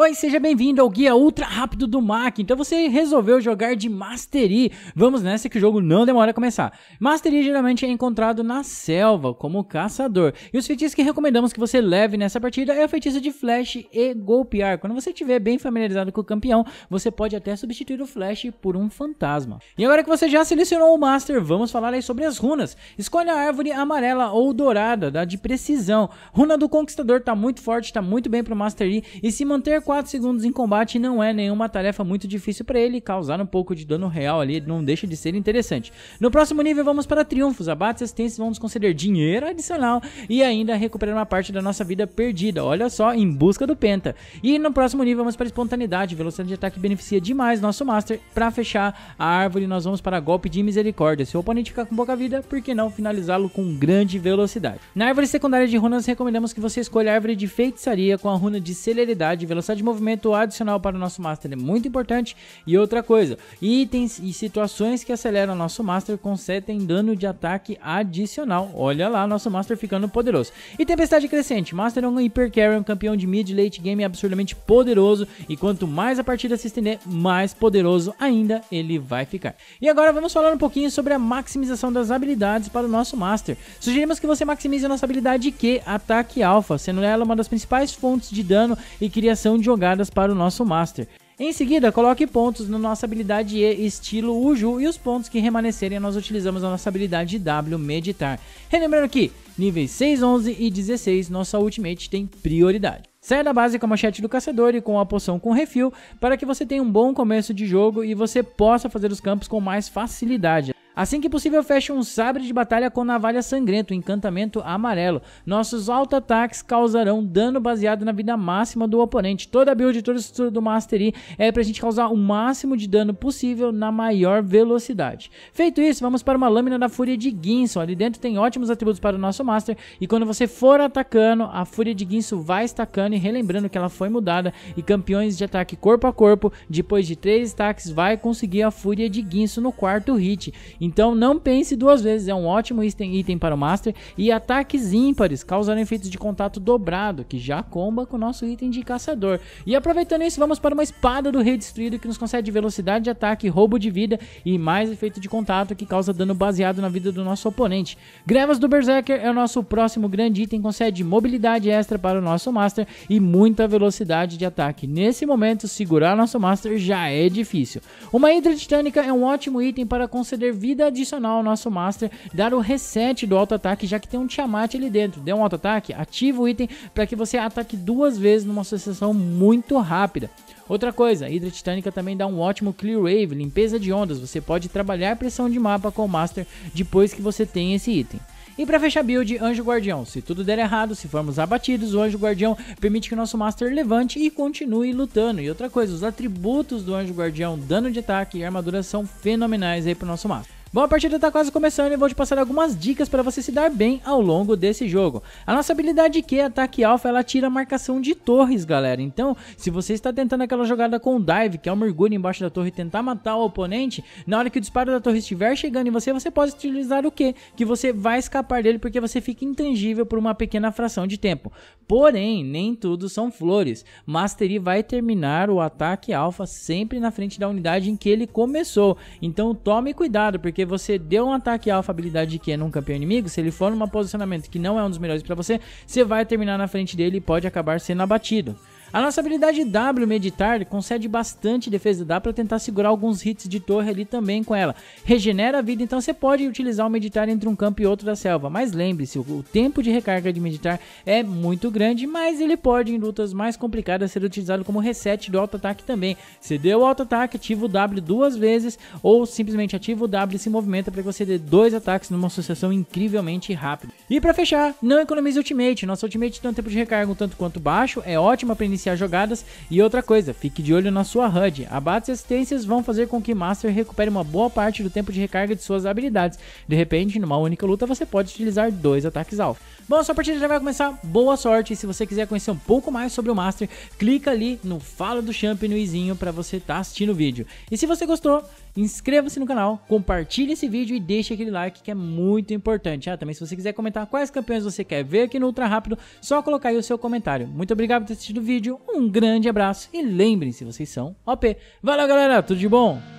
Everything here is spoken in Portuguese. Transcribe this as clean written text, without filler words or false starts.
Oi, seja bem-vindo ao guia ultra rápido do Mac. Então você resolveu jogar de Mastery. Vamos nessa que o jogo não demora a começar. Mastery geralmente é encontrado na selva, como caçador. E os feitiços que recomendamos que você leve nessa partida é o feitiço de Flash e Golpear. Quando você estiver bem familiarizado com o campeão, você pode até substituir o Flash por um fantasma. E agora que você já selecionou o Master, vamos falar aí sobre as runas. Escolha a árvore amarela ou dourada, da de precisão. Runa do Conquistador tá muito forte, tá muito bem pro Mastery. E se manter 4 segundos em combate não é nenhuma tarefa muito difícil para ele, causar um pouco de dano real ali não deixa de ser interessante. No próximo nível vamos para triunfos, abates e assistências vão nos conceder dinheiro adicional e ainda recuperar uma parte da nossa vida perdida, olha só, em busca do Penta. E no próximo nível vamos para espontaneidade, velocidade de ataque beneficia demais nosso Master. Para fechar a árvore nós vamos para golpe de misericórdia, se o oponente ficar com pouca vida, por que não finalizá-lo com grande velocidade. Na árvore secundária de runas recomendamos que você escolha a árvore de feitiçaria com a runa de celeridade, velocidade de movimento adicional para o nosso Master é muito importante. E outra coisa, itens e situações que aceleram o nosso Master concedem dano de ataque adicional. Olha lá, nosso Master ficando poderoso. E tempestade crescente, Master é um Hyper Carry, um campeão de mid late game absurdamente poderoso. E quanto mais a partida se estender, mais poderoso ainda ele vai ficar. E agora vamos falar um pouquinho sobre a maximização das habilidades para o nosso Master. Sugerimos que você maximize a nossa habilidade Q, Ataque Alpha, sendo ela uma das principais fontes de dano e criação de jogadas para o nosso Master. Em seguida, coloque pontos na nossa habilidade E, estilo Uju, e os pontos que remanescerem nós utilizamos a nossa habilidade W, Meditar. Relembrando que níveis 6, 11 e 16 nossa Ultimate tem prioridade. Saia da base com a machete do caçador e com a poção com refil para que você tenha um bom começo de jogo e você possa fazer os campos com mais facilidade. Assim que possível, feche um sabre de batalha com navalha sangrento, encantamento amarelo. Nossos auto-ataques causarão dano baseado na vida máxima do oponente. Toda a build, toda a estrutura do Mastery é pra gente causar o máximo de dano possível na maior velocidade. Feito isso, vamos para uma lâmina da Fúria de Guinso. Ali dentro tem ótimos atributos para o nosso Master. E quando você for atacando, a Fúria de Guinso vai estacando. E relembrando que ela foi mudada. E campeões de ataque corpo a corpo, depois de 3 ataques, vai conseguir a Fúria de Guinso no 4º hit. Então não pense duas vezes, é um ótimo item para o Master. E ataques ímpares causarão efeitos de contato dobrado, que já comba com o nosso item de caçador. E aproveitando isso, vamos para uma espada do Rei Destruído, que nos concede velocidade de ataque, roubo de vida e mais efeito de contato, que causa dano baseado na vida do nosso oponente. Grevas do Berserker é o nosso próximo grande item, concede mobilidade extra para o nosso Master e muita velocidade de ataque. Nesse momento, segurar nosso Master já é difícil. Uma Hidra Titânica é um ótimo item para conceder vida adicional ao nosso Master, dar o reset do auto-ataque, já que tem um Tiamat ali dentro. Dê um auto-ataque, ativa o item para que você ataque 2 vezes numa sucessão muito rápida. Outra coisa, a Hidra Titânica também dá um ótimo Clear Wave, limpeza de ondas. Você pode trabalhar pressão de mapa com o Master depois que você tem esse item. E para fechar a build, Anjo Guardião. Se tudo der errado, se formos abatidos, o Anjo Guardião permite que o nosso Master levante e continue lutando. E outra coisa, os atributos do Anjo Guardião, dano de ataque e armadura são fenomenais aí para o nosso Master. Bom, a partida está quase começando e vou te passar algumas dicas para você se dar bem ao longo desse jogo. A nossa habilidade Q, Ataque Alpha, ela tira a marcação de torres, galera. Então, se você está tentando aquela jogada com dive, que é um mergulho embaixo da torre e tentar matar o oponente, na hora que o disparo da torre estiver chegando em você, você pode utilizar o Q, que você vai escapar dele porque você fica intangível por uma pequena fração de tempo. Porém, nem tudo são flores. Mastery vai terminar o Ataque Alpha sempre na frente da unidade em que ele começou. Então, tome cuidado, porque você deu um ataque alfa habilidade Q num campeão inimigo, se ele for num posicionamento que não é um dos melhores para você, você vai terminar na frente dele e pode acabar sendo abatido. A nossa habilidade W, Meditar, concede bastante defesa, dá para tentar segurar alguns hits de torre ali também com ela. Regenera a vida, então você pode utilizar o Meditar entre um campo e outro da selva, mas lembre-se, o tempo de recarga de Meditar é muito grande, mas ele pode em lutas mais complicadas ser utilizado como reset do auto-ataque também. Você deu o auto-ataque, ativa o W 2 vezes ou simplesmente ativa o W e se movimenta para que você dê 2 ataques numa sucessão incrivelmente rápida. E para fechar, não economize Ultimate, nossa Ultimate tem um tempo de recarga um tanto quanto baixo, é ótima para iniciar jogadas. E outra coisa, fique de olho na sua HUD. Abates e assistências vão fazer com que Master recupere uma boa parte do tempo de recarga de suas habilidades. De repente, numa única luta, você pode utilizar 2 ataques alfa. Bom, sua partida já vai começar, boa sorte. E se você quiser conhecer um pouco mais sobre o Master, clica ali no Fala do Champ no izinho para você estar assistindo o vídeo. E se você gostou, inscreva-se no canal, compartilhe esse vídeo e deixe aquele like que é muito importante. Também se você quiser comentar quais campeões você quer ver aqui no Ultra Rápido, só colocar aí o seu comentário. Muito obrigado por ter assistido o vídeo, um grande abraço e lembrem-se, vocês são OP. Valeu galera, tudo de bom!